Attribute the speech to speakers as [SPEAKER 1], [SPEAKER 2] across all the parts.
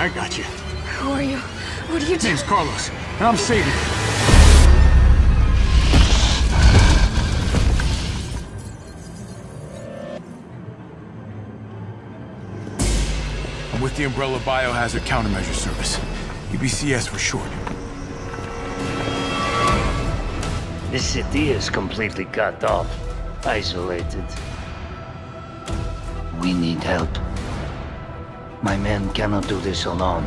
[SPEAKER 1] I got you.
[SPEAKER 2] Who are you? What are you doing?
[SPEAKER 1] Name's Carlos, and I'm saving you. I'm with the Umbrella Biohazard Countermeasure Service. UBCS for short.
[SPEAKER 3] This city is completely cut off, isolated. We need help. My men cannot do this alone.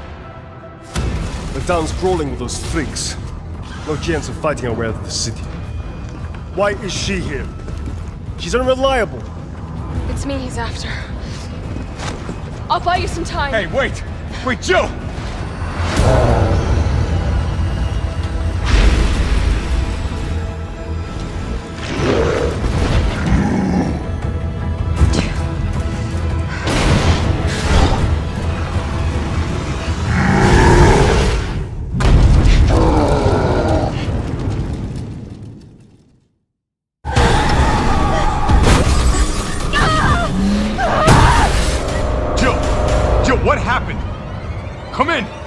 [SPEAKER 4] The town's crawling with those freaks. No chance of fighting our way out of the city. Why is she here? She's unreliable.
[SPEAKER 2] It's me he's after. I'll buy you some time.
[SPEAKER 1] Hey, wait! Wait, Jill! What happened? Come in!